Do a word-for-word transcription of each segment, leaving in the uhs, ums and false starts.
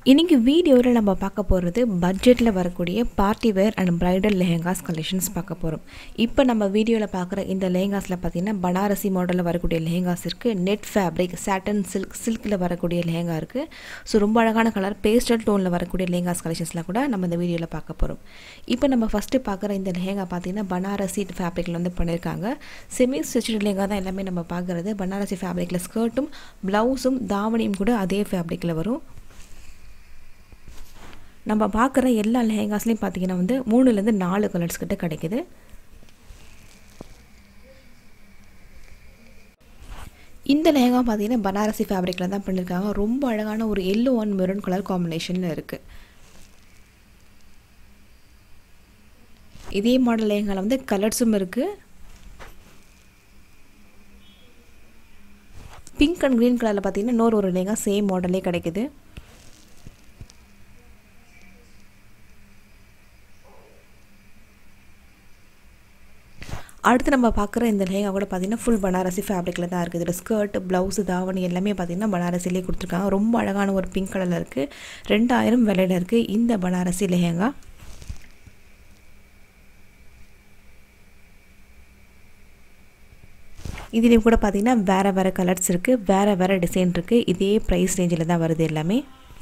இன்றைக்கி வீடியோவில் நம்ம பார்க்க போகிறது பட்ஜெட்டில் வரக்கூடிய party wear and bridal lehengas collections பார்க்க போகிறோம். இப்போ நம்ம வீடியோவில் பார்க்குற இந்த லெஹெங்காஸில் பார்த்திங்கன்னா பனாரசி மாடலில் வரக்கூடிய லெஹெங்காஸ் இருக்குது. நெட் ஃபேப்ரிக் சாட்டன் சில்க் சில்கில் வரக்கூடிய லெஹெங்கா இருக்குது. ஸோ ரொம்ப அழகான கலர் பேஸ்டல் டோனில் வரக்கூடிய லெஹெங்காஸ் கலெக்ஷன்ஸ்லாம் கூட நம்ம இந்த வீடியோவில் பார்க்க போகிறோம். இப்போ நம்ம ஃபஸ்ட்டு பார்க்குற இந்த லெஹெங்கா பார்த்திங்கன்னா பனாரசி ஃபேப்ரிக்கில் வந்து பண்ணியிருக்காங்க. செமி ஸ்டிச்டு லெஹெங்கா தான் எல்லாமே நம்ம பார்க்குறது. பனாரசி ஃபேப்ரிக்கில் ஸ்கர்ட்டும் ப்ளவுஸும் தாவணியும் கூட அதே ஃபேப்ரிக்கில் வரும். நம்ம பார்க்குற எல்லா லெஹெங்காஸ்லையும் பார்த்திங்கன்னா வந்து மூணுலேருந்து நாலு கலர்ஸ் கிட்ட கிடைக்குது. இந்த லெஹெங்கா பார்த்திங்கன்னா பனாரசி ஃபேப்ரிக்கில் தான் பண்ணியிருக்காங்க. ரொம்ப அழகான ஒரு எல்லோ அண்ட் மெரூன் கலர் காம்பினேஷனில் இருக்குது. இதே மாடல் லெஹெங்காவில் வந்து கலர்ஸும் இருக்குது. பிங்க் அண்ட் க்ரீன் கலரில் பார்த்திங்கன்னா இன்னொரு ஒரு லெஹெங்கா சேம் மாடலே கிடைக்குது. அடுத்து நம்ம பார்க்குற இந்த லெஹெங்கா கூட பார்த்திங்கன்னா ஃபுல் பனாரசி ஃபேப்ரிக்கில் தான் இருக்குது. இதில் ஸ்கர்ட் ப்ளவுஸு தாவணி எல்லாமே பார்த்திங்கன்னா பனாரசிலே கொடுத்துருக்காங்க. ரொம்ப அழகான ஒரு பிங்க் கலரில் இருக்குது. ரெண்டாயிரம் விலையில் இருக்குது இந்த பனாரசி லெஹெங்கா. இதுலேயும் கூட பார்த்திங்கன்னா வேறு வேறு கலர்ஸ் இருக்குது, வேறு வேறு டிசைன் இருக்குது. இதே ப்ரைஸ் ரேஞ்சில் தான் வருது எல்லாமே.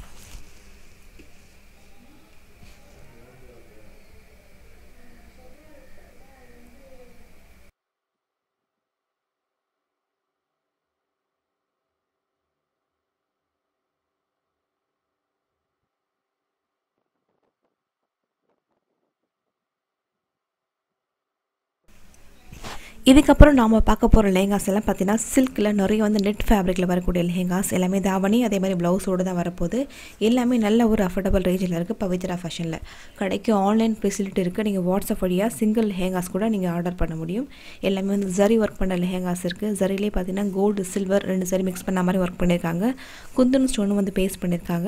இதுக்கப்புறம் நாம் பார்க்க போகிற லெஹெங்காஸ் எல்லாம் பார்த்தீங்கன்னா சில்கில் நிறைய வந்து நெட் ஃபேப்ரிக்கில் வரக்கூடிய லெஹெங்காஸ் எல்லாமே தாவணி அதே மாதிரி ப்ளவுஸோடு தான் வரப்போகுது. எல்லாமே நல்ல ஒரு அஃபோர்டபுள் ரேஞ்சில் இருக்குது. பவித்ரா ஃபேஷனில் கடைக்கு ஆன்லைன் ஃபெசிலிட்டி இருக்குது. நீங்கள் வாட்ஸ்அப் வழியாக சிங்கிள் லெஹெங்காஸ் கூட நீங்கள் ஆர்டர் பண்ண முடியும். எல்லாமே வந்து ஜரி ஒர்க் பண்ண லெஹெங்காஸ் இருக்குது. ஜரிலே பார்த்தீங்கன்னா கோல்டு சில்வர் ரெண்டு ஜரி மிக்ஸ் பண்ண மாதிரி ஒர்க் பண்ணியிருக்காங்க. குந்தன் ஸ்டோனும் வந்து பேஸ்ட் பண்ணியிருக்காங்க.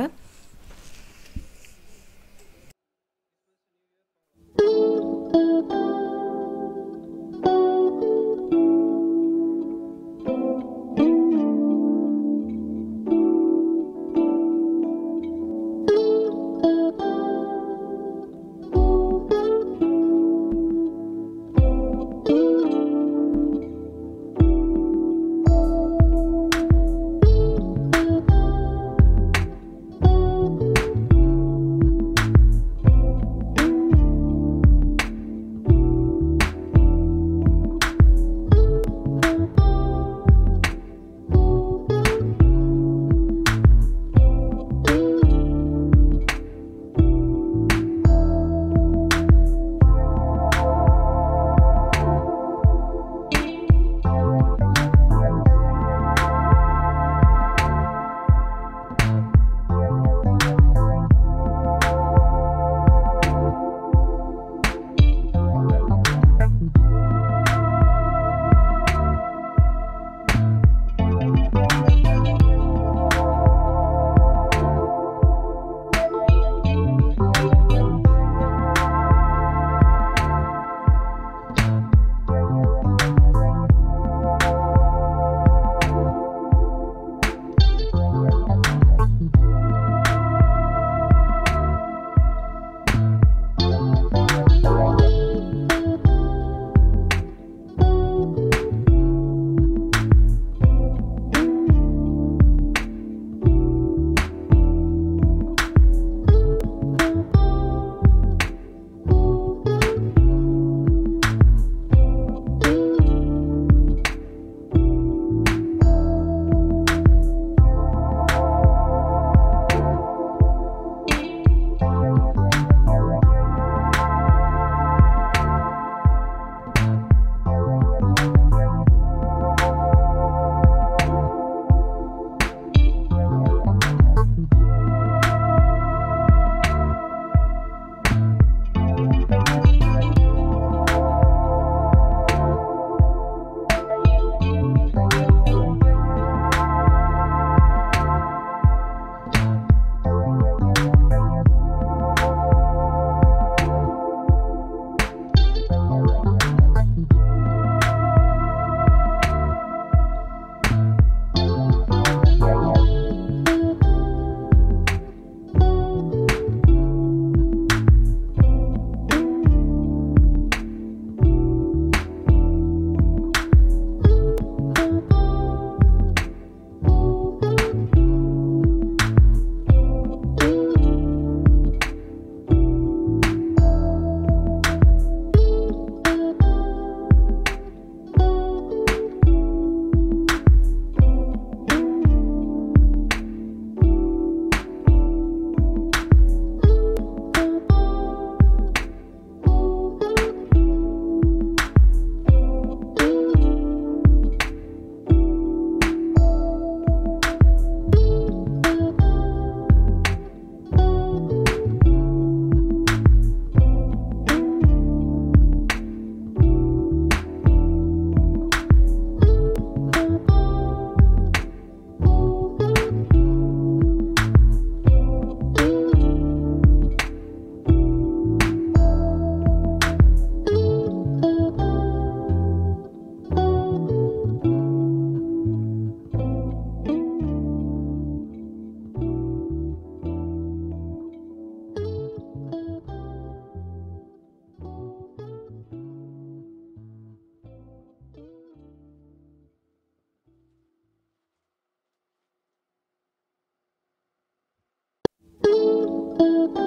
you.